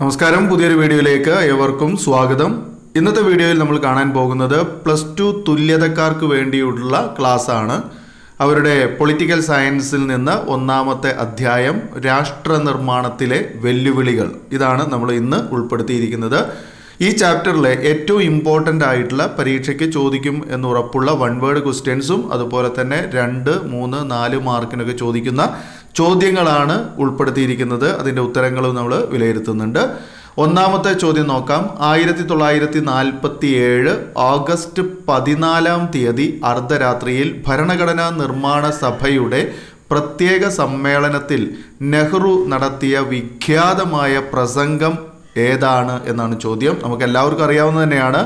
നമസ്കാരം, പുതിയൊരു വീഡിയോയിലേക്ക് ഏവർക്കും സ്വാഗതം. ഇന്നത്തെ വീഡിയോയിൽ നമ്മൾ കാണാൻ പോകുന്നത് +2 തുല്യതക്കാർക്ക് വേണ്ടിയുള്ള ക്ലാസ് ആണ്. അവരുടെ പൊളിറ്റിക്കൽ സയൻസിൽ നിന്ന് ഒന്നാമത്തെ അധ്യായം രാഷ്ട്ര നിർമ്മാണത്തിലെ വെല്ലുവിളികൾ, ഇതാണ് നമ്മൾ ഇന്ന് ഉൾപ്പെടുത്തിയിരിക്കുന്നത്. ഈ ചാപ്റ്ററിലെ ഏറ്റവും ഇമ്പോർട്ടൻ്റ് ആയിട്ടുള്ള പരീക്ഷയ്ക്ക് ചോദിക്കും എന്നുറപ്പുള്ള 1 വേർഡ് ക്വസ്റ്റ്യൻസും അതുപോലെ തന്നെ 2, 3, 4 മാർക്കിനൊക്കെ ചോദിക്കുന്ന ചോദ്യങ്ങളാണ് ഉൾപ്പെടുത്തിയിരിക്കുന്നത്. അതിൻ്റെ ഉത്തരങ്ങളും നമ്മൾ വിലയിരുത്തുന്നുണ്ട്. ഒന്നാമത്തെ ചോദ്യം നോക്കാം. 1947 ഓഗസ്റ്റ് 14 അർദ്ധരാത്രിയിൽ ഭരണഘടനാ നിർമ്മാണ സഭയുടെ പ്രത്യേക സമ്മേളനത്തിൽ നെഹ്റു നടത്തിയ വിഖ്യാതമായ പ്രസംഗം ഏതാണ് എന്നാണ് ചോദ്യം. നമുക്ക് എല്ലാവർക്കും അറിയാവുന്നത് തന്നെയാണ്.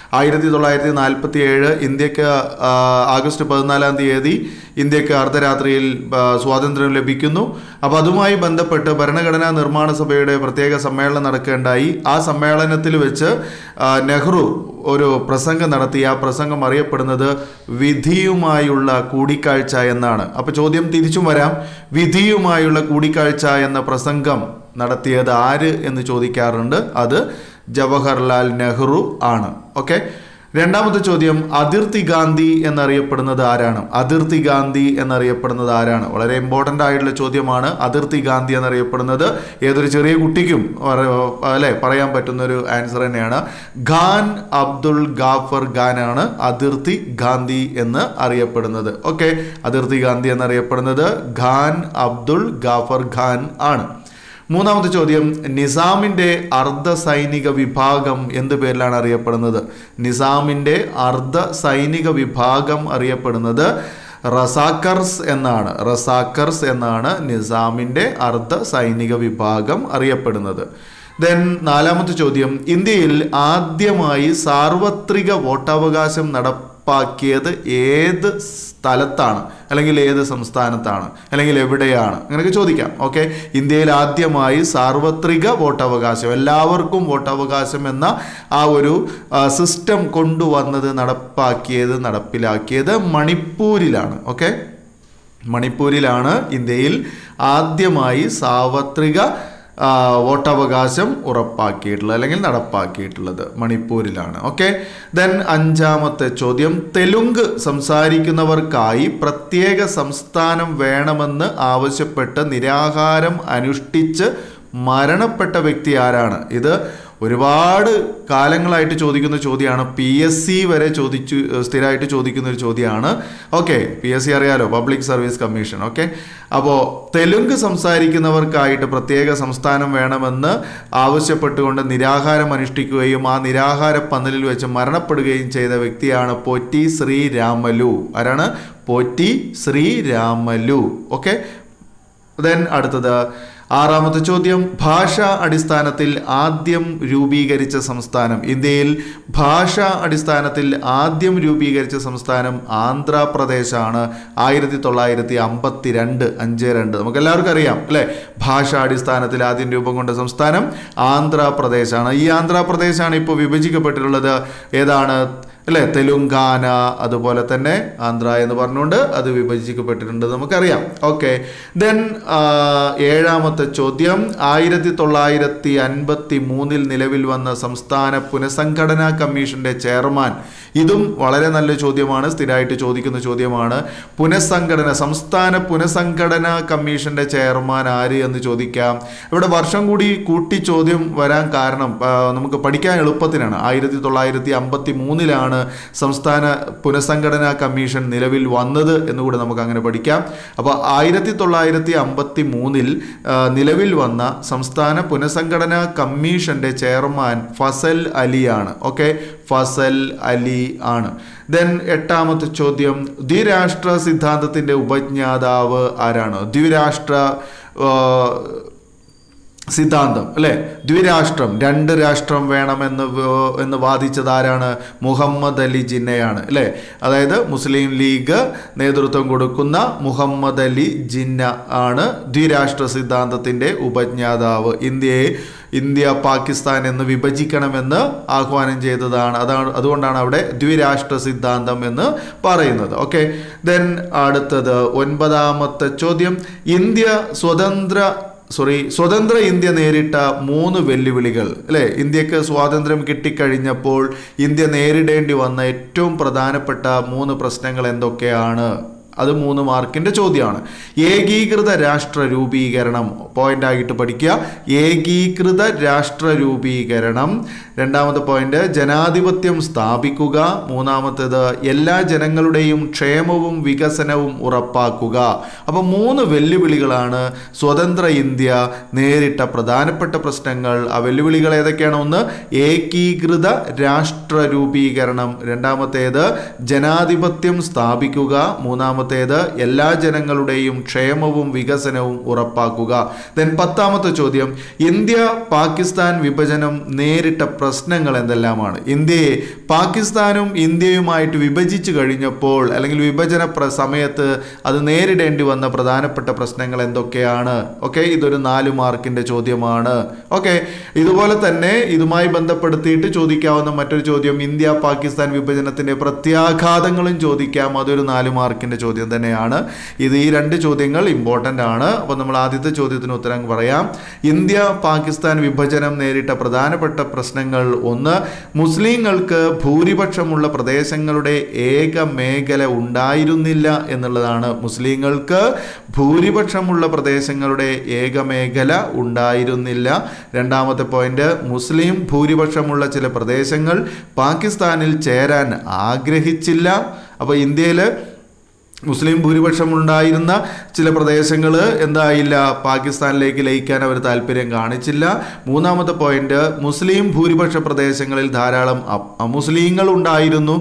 1947 ഇന്ത്യക്ക് ആഗസ്റ്റ് 14 ഇന്ത്യക്ക് അർദ്ധരാത്രിയിൽ സ്വാതന്ത്ര്യം ലഭിക്കുന്നു. അപ്പോൾ അതുമായി ബന്ധപ്പെട്ട് ഭരണഘടനാ നിർമ്മാണ സഭയുടെ പ്രത്യേക സമ്മേളനം നടക്കേണ്ടായി. ആ സമ്മേളനത്തിൽ വെച്ച് നെഹ്റു ഒരു പ്രസംഗം നടത്തി. ആ പ്രസംഗം അറിയപ്പെടുന്നത് വിധിയുമായുള്ള കൂടിക്കാഴ്ച എന്നാണ്. അപ്പോൾ ചോദ്യം തിരിച്ചും വരാം. വിധിയുമായുള്ള കൂടിക്കാഴ്ച എന്ന പ്രസംഗം നടത്തിയത് ആര് എന്ന് ചോദിക്കാറുണ്ട്. അത് ജവഹർലാൽ നെഹ്റു ആണ്. ഓക്കെ. രണ്ടാമത്തെ ചോദ്യം, അതിർത്തി ഗാന്ധി എന്നറിയപ്പെടുന്നത് ആരാണ്? അതിർത്തി ഗാന്ധി എന്നറിയപ്പെടുന്നത് ആരാണ്? വളരെ ഇമ്പോർട്ടൻ്റ് ആയിട്ടുള്ള ചോദ്യമാണ്. അതിർത്തി ഗാന്ധി എന്നറിയപ്പെടുന്നത് ഏതൊരു ചെറിയ കുട്ടിക്കും അല്ലേ പറയാൻ പറ്റുന്നൊരു ആൻസർ തന്നെയാണ്. ഖാൻ അബ്ദുൾ ഗാഫർ ഖാൻ ആണ് അതിർത്തി ഗാന്ധി എന്ന് അറിയപ്പെടുന്നത്. ഓക്കെ. അതിർത്തി ഗാന്ധി എന്നറിയപ്പെടുന്നത് ഖാൻ അബ്ദുൾ ഗാഫർ ഖാൻ ആണ്. മൂന്നാമത്തെ ചോദ്യം, നിസാമിൻ്റെ അർദ്ധ സൈനിക വിഭാഗം എന്ത് പേരിലാണ് അറിയപ്പെടുന്നത്? നിസാമിൻ്റെ അർദ്ധ സൈനിക വിഭാഗം അറിയപ്പെടുന്നത് റസാക്കർസ് എന്നാണ്. റസാക്കർസ് എന്നാണ് നിസാമിൻ്റെ അർദ്ധ സൈനിക വിഭാഗം അറിയപ്പെടുന്നത്. ദെൻ നാലാമത്തെ ചോദ്യം, ഇന്ത്യയിൽ ആദ്യമായി സാർവത്രിക വോട്ടവകാശം നടപ്പാക്കിയത് ഏത് സ്ഥലത്താണ്, അല്ലെങ്കിൽ ഏത് സംസ്ഥാനത്താണ്, അല്ലെങ്കിൽ എവിടെയാണ്? അങ്ങനെയൊക്കെ ചോദിക്കാം. ഓക്കെ. ഇന്ത്യയിൽ ആദ്യമായി സാർവത്രിക വോട്ടവകാശം, എല്ലാവർക്കും വോട്ടവകാശം എന്ന ആ ഒരു സിസ്റ്റം കൊണ്ടുവന്നത്, നടപ്പിലാക്കിയത് മണിപ്പൂരിലാണ്. ഓക്കെ. മണിപ്പൂരിലാണ് ഇന്ത്യയിൽ ആദ്യമായി സാർവത്രിക വോട്ടവകാശം ഉറപ്പാക്കിയിട്ടുള്ളത് അല്ലെങ്കിൽ നടപ്പാക്കിയിട്ടുള്ളത് മണിപ്പൂരിലാണ്. ഓക്കെ. ദെൻ അഞ്ചാമത്തെ ചോദ്യം, തെലുങ്ക് സംസാരിക്കുന്നവർക്കായി പ്രത്യേക സംസ്ഥാനം വേണമെന്ന് ആവശ്യപ്പെട്ട് നിരാഹാരം അനുഷ്ഠിച്ച് മരണപ്പെട്ട വ്യക്തി ആരാണ്? ഇത് ഒരുപാട് കാലങ്ങളായിട്ട് ചോദിക്കുന്ന ചോദ്യമാണ്. PSC വരെ സ്ഥിരമായിട്ട് ചോദിക്കുന്ന ഒരു ചോദ്യമാണ്. ഓക്കെ. PSC അറിയാലോ, പബ്ലിക് സർവീസ് കമ്മീഷൻ. ഓക്കെ. അപ്പോൾ തെലുങ്ക് സംസാരിക്കുന്നവർക്കായിട്ട് പ്രത്യേക സംസ്ഥാനം വേണമെന്ന് ആവശ്യപ്പെട്ടുകൊണ്ട് നിരാഹാരം അനുഷ്ഠിക്കുകയും ആ നിരാഹാര പന്തലിൽ വെച്ച് മരണപ്പെടുകയും ചെയ്ത വ്യക്തിയാണ് പൊറ്റി ശ്രീരാമലു. ആരാണ്? പൊറ്റി ശ്രീരാമലു. ഓക്കെ. ദെൻ അടുത്തത് ആറാമത്തെ ചോദ്യം, ഭാഷാ അടിസ്ഥാനത്തിൽ ആദ്യം രൂപീകരിച്ച സംസ്ഥാനം. ഇന്ത്യയിൽ ഭാഷാ അടിസ്ഥാനത്തിൽ ആദ്യം രൂപീകരിച്ച സംസ്ഥാനം ആന്ധ്രാപ്രദേശാണ്. 1952 നമുക്കെല്ലാവർക്കും അറിയാം അല്ലേ? ഭാഷാ അടിസ്ഥാനത്തിൽ ആദ്യം രൂപം കൊണ്ട സംസ്ഥാനം ആന്ധ്രാപ്രദേശാണ്. ഈ ആന്ധ്രാപ്രദേശാണ് ഇപ്പോൾ വിഭജിക്കപ്പെട്ടിട്ടുള്ളത്. ഏതാണ് അല്ലേ? തെലുങ്കാന, അതുപോലെ തന്നെ ആന്ധ്ര എന്ന് പറഞ്ഞുകൊണ്ട് അത് വിഭജിക്കപ്പെട്ടിട്ടുണ്ട്, നമുക്കറിയാം. ഓക്കെ. ദെൻ ഏഴാമത്തെ ചോദ്യം, 1953 നിലവിൽ വന്ന സംസ്ഥാന പുനഃസംഘടനാ കമ്മീഷന്റെ ചെയർമാൻ. ഇതും വളരെ നല്ല ചോദ്യമാണ്, സ്ഥിരമായിട്ട് ചോദിക്കുന്ന ചോദ്യമാണ്. സംസ്ഥാന പുനഃസംഘടനാ കമ്മീഷന്റെ ചെയർമാൻ ആര് എന്ന് ചോദിക്കാം. ഇവിടെ വർഷം കൂടി കൂട്ടി ചോദ്യം വരാൻ കാരണം നമുക്ക് പഠിക്കാൻ എളുപ്പത്തിനാണ്. 1953 സംസ്ഥാന പുനഃസംഘടനാ കമ്മീഷൻ നിലവിൽ വന്നത് എന്നുകൂടെ നമുക്ക് അങ്ങനെ പഠിക്കാം. അപ്പോൾ 1953 നിലവിൽ വന്ന സംസ്ഥാന പുനഃസംഘടനാ കമ്മീഷന്റെ ചെയർമാൻ ഫസൽ അലിയാണ്. ഓക്കെ. ഫസൽ അലി ആണ്. ദെൻ എട്ടാമത്തെ ചോദ്യം, ദ്വിരാഷ്ട്ര സിദ്ധാന്തത്തിന്റെ ഉപജ്ഞാതാവ് ആരാണ്? ദ്വിരാഷ്ട്ര സിദ്ധാന്തം അല്ലേ? ദ്വിരാഷ്ട്രം, 2 രാഷ്ട്രം വേണമെന്ന് വാദിച്ചത് ആരാണ്? മുഹമ്മദ് അലി ജിന്നയാണ് അല്ലേ? അതായത് മുസ്ലിം ലീഗ് നേതൃത്വം കൊടുക്കുന്ന മുഹമ്മദ് അലി ജിന്ന ആണ് ദ്വിരാഷ്ട്ര സിദ്ധാന്തത്തിൻ്റെ ഉപജ്ഞാതാവ്. ഇന്ത്യ പാകിസ്ഥാൻ എന്ന് വിഭജിക്കണമെന്ന് ആഹ്വാനം ചെയ്തതാണ്. അതുകൊണ്ടാണ് അവിടെ ദ്വിരാഷ്ട്ര സിദ്ധാന്തം എന്ന് പറയുന്നത്. ഓക്കെ. ദെൻ അടുത്തത് 9ാമത്തെ ചോദ്യം, ഇന്ത്യ സ്വതന്ത്ര സ്വതന്ത്ര ഇന്ത്യ നേരിട്ട 3 വെല്ലുവിളികൾ അല്ലേ? ഇന്ത്യക്ക് സ്വാതന്ത്ര്യം കിട്ടിക്കഴിഞ്ഞപ്പോൾ ഇന്ത്യ നേരിടേണ്ടി വന്ന ഏറ്റവും പ്രധാനപ്പെട്ട 3 പ്രശ്നങ്ങൾ എന്തൊക്കെയാണ്? അത് 3 മാർക്കിൻ്റെ ചോദ്യമാണ്. ഏകീകൃത രാഷ്ട്ര രൂപീകരണം പോയിന്റ് ആയിട്ട് പഠിക്കുക. ഏകീകൃത രാഷ്ട്ര രൂപീകരണം. രണ്ടാമത്തെ പോയിന്റ് ജനാധിപത്യം സ്ഥാപിക്കുക. മൂന്നാമത്തേത് എല്ലാ ജനങ്ങളുടെയും ക്ഷേമവും വികസനവും ഉറപ്പാക്കുക. അപ്പോൾ 3 വെല്ലുവിളികളാണ് സ്വതന്ത്ര ഇന്ത്യ നേരിട്ട പ്രധാനപ്പെട്ട പ്രശ്നങ്ങൾ. ആ വെല്ലുവിളികൾ ഏതൊക്കെയാണ്? ഒന്ന് ഏകീകൃത രാഷ്ട്ര രൂപീകരണം, രണ്ടാമത്തേത് ജനാധിപത്യം സ്ഥാപിക്കുക, മൂന്നാമത്തേത് എല്ലാ ജനങ്ങളുടെയും ക്ഷേമവും വികസനവും ഉറപ്പാക്കുക. ദെൻ 10ാമത്തെ ചോദ്യം, ഇന്ത്യ പാകിസ്ഥാൻ വിഭജനം നേരിട്ട പ്രശ്നങ്ങൾ എന്തെല്ലാമാണ്? ഇന്ത്യയെ പാകിസ്ഥാനും ഇന്ത്യയുമായിട്ട് വിഭജിച്ചു കഴിഞ്ഞപ്പോൾ അല്ലെങ്കിൽ വിഭജന സമയത്ത് അത് നേരിടേണ്ടി വന്ന പ്രധാനപ്പെട്ട പ്രശ്നങ്ങൾ എന്തൊക്കെയാണ്? ഓക്കെ, ഇതൊരു 4 മാർക്കിൻ്റെ ചോദ്യമാണ്. ഓക്കെ, ഇതുപോലെ തന്നെ ഇതുമായി ബന്ധപ്പെടുത്തിയിട്ട് ചോദിക്കാവുന്ന മറ്റൊരു ചോദ്യം ഇന്ത്യ പാകിസ്ഥാൻ വിഭജനത്തിൻ്റെ പ്രത്യാഘാതങ്ങളും ചോദിക്കാം. അതൊരു 4 മാർക്കിൻ്റെ ചോദ്യം തന്നെയാണ്. ഈ 2 ചോദ്യങ്ങൾ ഇമ്പോർട്ടൻ്റ് ആണ്. അപ്പോൾ നമ്മൾ ആദ്യത്തെ ചോദ്യത്തിന് ഉത്തരം പറയാം. ഇന്ത്യ പാകിസ്ഥാൻ വിഭജനം നേരിട്ട പ്രധാനപ്പെട്ട പ്രശ്നങ്ങൾ: 1, മുസ്ലിങ്ങൾക്ക് ഭൂരിപക്ഷമുള്ള പ്രദേശങ്ങളുടെ ഏക മേഖല ഉണ്ടായിരുന്നില്ല എന്നുള്ളതാണ്. മുസ്ലിങ്ങൾക്ക് ഭൂരിപക്ഷമുള്ള പ്രദേശങ്ങളുടെ ഏക മേഖല ഉണ്ടായിരുന്നില്ല. രണ്ടാമത്തെ പോയിന്റ്, മുസ്ലിം ഭൂരിപക്ഷമുള്ള ചില പ്രദേശങ്ങൾ പാകിസ്ഥാനിൽ ചേരാൻ ആഗ്രഹിച്ചില്ല. അപ്പോൾ ഇന്ത്യയിൽ മുസ്ലിം ഭൂരിപക്ഷം ഉണ്ടായിരുന്ന ചില പ്രദേശങ്ങൾ എന്തായില്ല, പാകിസ്ഥാനിലേക്ക് ലയിക്കാൻ അവർ താല്പര്യം കാണിച്ചില്ല. മൂന്നാമത്തെ പോയിന്റ്, മുസ്ലിം ഭൂരിപക്ഷ പ്രദേശങ്ങളിൽ ധാരാളം അമുസ്ലിങ്ങൾ ഉണ്ടായിരുന്നു.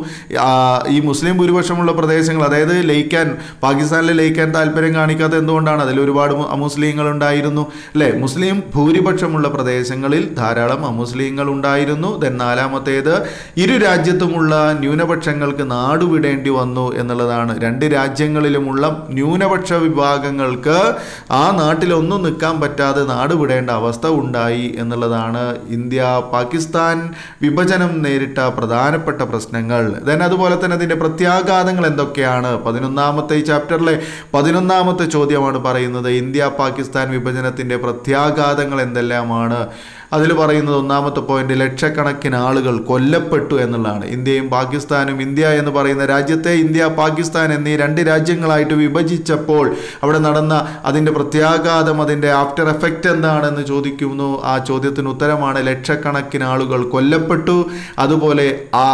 ഈ മുസ്ലിം ഭൂരിപക്ഷമുള്ള പ്രദേശങ്ങൾ, അതായത് പാകിസ്ഥാനിൽ ലയിക്കാൻ താല്പര്യം കാണിക്കാത്ത എന്തുകൊണ്ടാണ്? അതിൽ ഒരുപാട് അമുസ്ലിങ്ങൾ ഉണ്ടായിരുന്നു അല്ലേ? മുസ്ലിം ഭൂരിപക്ഷമുള്ള പ്രദേശങ്ങളിൽ ധാരാളം അമുസ്ലിങ്ങൾ ഉണ്ടായിരുന്നു. ദെൻ 4ാമത്തേത്, ഇരു രാജ്യത്തുമുള്ള ന്യൂനപക്ഷങ്ങൾക്ക് നാടുവിടേണ്ടി വന്നു എന്നുള്ളതാണ്. 2 രാജ്യങ്ങളിലുമുള്ള ന്യൂനപക്ഷ വിഭാഗങ്ങൾക്ക് ആ നാട്ടിലൊന്നും നിൽക്കാൻ പറ്റാതെ നാടുവിടേണ്ട അവസ്ഥ ഉണ്ടായി എന്നുള്ളതാണ് ഇന്ത്യ പാകിസ്ഥാൻ വിഭജനം നേരിട്ട പ്രധാനപ്പെട്ട പ്രശ്നങ്ങൾ. ദെൻ അതുപോലെ തന്നെ അതിൻ്റെ പ്രത്യാഘാതങ്ങൾ എന്തൊക്കെയാണ്? 11ാമത്തെ ഈ ചാപ്റ്ററിലെ 11ാമത്തെ ചോദ്യമാണ് പറയുന്നത് ഇന്ത്യ പാകിസ്ഥാൻ വിഭജനത്തിൻ്റെ പ്രത്യാഘാതങ്ങൾ എന്തെല്ലാമാണ്. അതിൽ പറയുന്നത് 1ാമത്തെ പോയിന്റ്, ലക്ഷക്കണക്കിന് ആളുകൾ കൊല്ലപ്പെട്ടു എന്നുള്ളതാണ്. ഇന്ത്യയും പാകിസ്ഥാനും, ഇന്ത്യ എന്ന് പറയുന്ന രാജ്യത്തെ ഇന്ത്യ പാകിസ്ഥാൻ എന്നീ 2 രാജ്യങ്ങളായിട്ട് വിഭജിച്ചപ്പോൾ അവിടെ നടന്ന അതിൻ്റെ പ്രത്യാഘാതം, അതിൻ്റെ ആഫ്റ്റർ എഫക്റ്റ് എന്താണെന്ന് ചോദിക്കുന്നു. ആ ചോദ്യത്തിന് ഉത്തരമാണ് ലക്ഷക്കണക്കിന് ആളുകൾ കൊല്ലപ്പെട്ടു. അതുപോലെ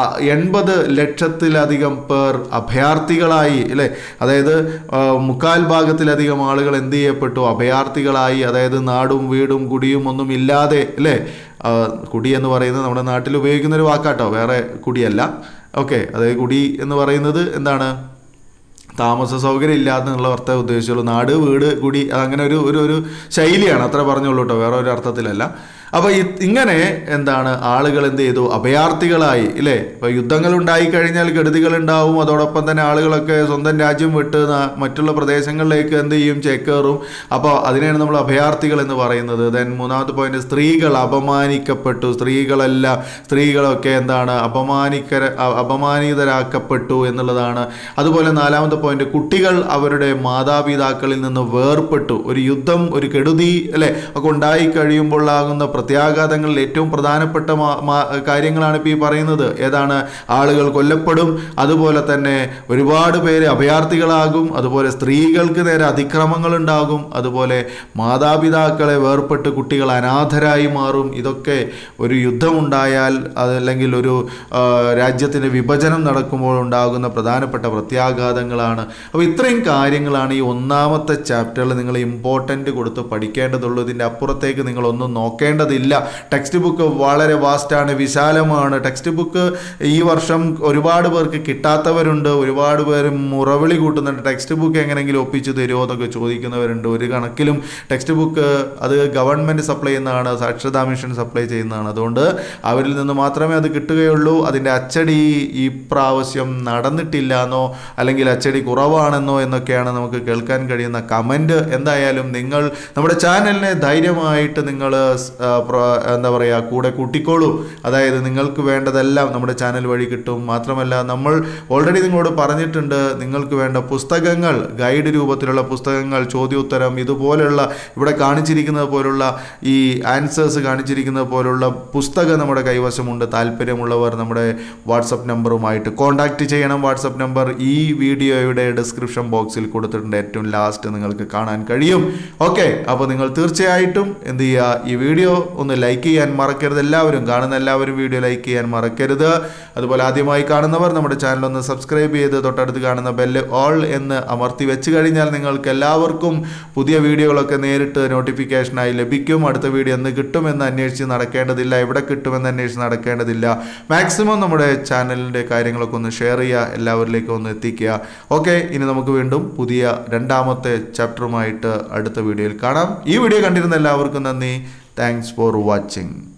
80 ലക്ഷത്തിലധികം പേർ അഭയാർത്ഥികളായി അല്ലേ? അതായത് 3/4 ഭാഗത്തിലധികം ആളുകൾ എന്ത് ചെയ്യപ്പെട്ടു? അഭയാർത്ഥികളായി. അതായത് നാടും വീടും കുടിയും ഒന്നും ഇല്ലാതെ അല്ലേ? കുടി എന്ന് പറയുന്നത് നമ്മുടെ നാട്ടിൽ ഉപയോഗിക്കുന്ന ഒരു വാക്കാട്ടോ, വേറെ കുടിയല്ല. ഓക്കെ, അതായത് കുടി എന്ന് പറയുന്നത് എന്താണ്? താമസ സൗകര്യം ഇല്ലാതെ എന്നുള്ള അർത്ഥം ഉദ്ദേശിച്ചുള്ളൂ. നാട്, വീട്, കുടി അതങ്ങനെ ഒരു ശൈലിയാണ്, അത്ര പറഞ്ഞുള്ളൂ കേട്ടോ, വേറെ ഒരു അർത്ഥത്തിലല്ല. അപ്പോൾ ഇങ്ങനെ എന്താണ്, ആളുകൾ എന്ത് ചെയ്തു? അഭയാർത്ഥികളായി ഇല്ലേ? ഇപ്പോൾ യുദ്ധങ്ങൾ ഉണ്ടായിക്കഴിഞ്ഞാൽ കെടുതികൾ ഉണ്ടാവും. അതോടൊപ്പം തന്നെ ആളുകളൊക്കെ സ്വന്തം രാജ്യം വിട്ട് മറ്റുള്ള പ്രദേശങ്ങളിലേക്ക് എന്ത് ചെയ്യും? ചേക്കേറും. അപ്പോൾ അതിനെയാണ് നമ്മൾ അഭയാർത്ഥികൾ എന്ന് പറയുന്നത്. ദെൻ 3ാമത്തെ പോയിന്റ്, സ്ത്രീകൾ അപമാനിക്കപ്പെട്ടു. സ്ത്രീകളൊക്കെ എന്താണ്? അപമാനിതരാക്കപ്പെട്ടു എന്നുള്ളതാണ്. അതുപോലെ 4ാമത്തെ പോയിന്റ്, കുട്ടികൾ അവരുടെ മാതാപിതാക്കളിൽ നിന്ന് വേർപെട്ടു. ഒരു യുദ്ധം, ഒരു കെടുതി അല്ലേ ഒക്കെ ഉണ്ടായി കഴിയുമ്പോഴാകുന്ന പ്രത്യാഘാതങ്ങളിൽ ഏറ്റവും പ്രധാനപ്പെട്ട കാര്യങ്ങളാണ് ഇപ്പോൾ ഈ പറയുന്നത്. ഏതാണ്? ആളുകൾ കൊല്ലപ്പെടും, അതുപോലെ തന്നെ ഒരുപാട് പേര് അഭയാർത്ഥികളാകും, അതുപോലെ സ്ത്രീകൾക്ക് നേരെ അതിക്രമങ്ങൾ ഉണ്ടാകും, അതുപോലെ മാതാപിതാക്കളെ വേർപെട്ട് കുട്ടികൾ അനാഥരായി മാറും. ഇതൊക്കെ ഒരു യുദ്ധമുണ്ടായാൽ അതല്ലെങ്കിൽ ഒരു രാജ്യത്തിൻ്റെ വിഭജനം നടക്കുമ്പോൾ ഉണ്ടാകുന്ന പ്രധാനപ്പെട്ട പ്രത്യാഘാതങ്ങളാണ്. അപ്പോൾ ഇത്രയും കാര്യങ്ങളാണ് ഈ 1ാമത്തെ ചാപ്റ്ററിൽ നിങ്ങൾ ഇമ്പോർട്ടൻ്റ് കൊടുത്ത് പഠിക്കേണ്ടതുള്ളൂ. ഇതിൻ്റെ അപ്പുറത്തേക്ക് നിങ്ങളൊന്നും നോക്കേണ്ടതില്ല. ടെക്സ്റ്റ് ബുക്ക് വളരെ വാസ്റ്റാണ്, വിശാലമാണ്. ടെക്സ്റ്റ് ബുക്ക് ഈ വർഷം ഒരുപാട് പേർക്ക് കിട്ടാത്തവരുണ്ട്, ഒരുപാട് പേര് മുറവിളി കൂട്ടുന്നുണ്ട്. ടെക്സ്റ്റ് ബുക്ക് എങ്ങനെയെങ്കിലും ഒപ്പിച്ച് തരുമോ എന്നൊക്കെ ചോദിക്കുന്നവരുണ്ട്. ഒരു കണക്കിലും ടെക്സ്റ്റ് ബുക്ക് അത് ഗവൺമെൻറ് സപ്ലൈ ചെയ്യുന്നതാണ്, സാക്ഷരതാ മിഷൻ സപ്ലൈ ചെയ്യുന്നതാണ്. അതുകൊണ്ട് അവരിൽ നിന്ന് മാത്രമേ അത് കിട്ടുകയുള്ളൂ. അതിൻ്റെ അച്ചടി ഈ പ്രാവശ്യം നടന്നിട്ടില്ല എന്നോ അല്ലെങ്കിൽ അച്ചടി ഒത്തിരി കുറവാണെന്നോ എന്നൊക്കെയാണ് നമുക്ക് കേൾക്കാൻ കഴിയുന്ന കമൻറ്റ്. എന്തായാലും നിങ്ങൾ നമ്മുടെ ചാനലിനെ ധൈര്യമായിട്ട് നിങ്ങൾ എന്താ പറയുക കൂടെ കൂട്ടിക്കോളൂ. അതായത് നിങ്ങൾക്ക് വേണ്ടതെല്ലാം നമ്മുടെ ചാനൽ വഴി കിട്ടും. മാത്രമല്ല നമ്മൾ ഓൾറെഡി നിങ്ങളോട് പറഞ്ഞിട്ടുണ്ട്, നിങ്ങൾക്ക് വേണ്ട പുസ്തകങ്ങൾ, ഗൈഡ് രൂപത്തിലുള്ള പുസ്തകങ്ങൾ, ചോദ്യോത്തരം, ഇതുപോലുള്ള ഇവിടെ കാണിച്ചിരിക്കുന്നത് പോലുള്ള ഈ ആൻസേഴ്സ് കാണിച്ചിരിക്കുന്നത് പോലുള്ള പുസ്തകം നമ്മുടെ കൈവശമുണ്ട്. താല്പര്യമുള്ളവർ നമ്മുടെ വാട്സപ്പ് നമ്പറുമായിട്ട് കോൺടാക്റ്റ് ചെയ്യണം. വാട്സപ്പ് നമ്പർ ഈ വീഡിയോയുടെ ഡിസ്ക്രിപ്ഷൻ ബോക്സിൽ കൊടുത്തിട്ടുണ്ട്. ഏറ്റവും ലാസ്റ്റ് നിങ്ങൾക്ക് കാണാൻ കഴിയും. ഓക്കെ, അപ്പോൾ നിങ്ങൾ തീർച്ചയായിട്ടും എന്ത് ചെയ്യുക, ഈ വീഡിയോ ഒന്ന് ലൈക്ക് ചെയ്യാൻ മറക്കരുത്. എല്ലാവരും കാണുന്ന എല്ലാവരും വീഡിയോ ലൈക്ക് ചെയ്യാൻ മറക്കരുത്. അതുപോലെ ആദ്യമായി കാണുന്നവർ നമ്മുടെ ചാനൽ ഒന്ന് സബ്സ്ക്രൈബ് ചെയ്ത് തൊട്ടടുത്ത് കാണുന്ന ബെല്ല് ഓൾ എന്ന് അമർത്തി വെച്ച് കഴിഞ്ഞാൽ നിങ്ങൾക്ക് എല്ലാവർക്കും പുതിയ വീഡിയോകളൊക്കെ നേരിട്ട് നോട്ടിഫിക്കേഷനായി ലഭിക്കും. അടുത്ത വീഡിയോ എന്ന് കിട്ടുമെന്ന് അന്വേഷിച്ച് നടക്കേണ്ടതില്ല, എവിടെ കിട്ടുമെന്ന് അന്വേഷിച്ച് നടക്കേണ്ടതില്ല. മാക്സിമം നമ്മുടെ ചാനലിൻ്റെ കാര്യങ്ങളൊക്കെ ഒന്ന് ഷെയർ ചെയ്യുക, എല്ലാവരിലേക്കും ഒന്ന് എത്തിക്കുക. ഓക്കെ, ഇനി നമുക്ക് വീണ്ടും പുതിയ രണ്ടാമത്തെ ചാപ്റ്ററുമായിട്ട് അടുത്ത വീഡിയോയിൽ കാണാം. ഈ വീഡിയോ കണ്ടിരുന്ന എല്ലാവർക്കും നന്ദി. Thanks for watching.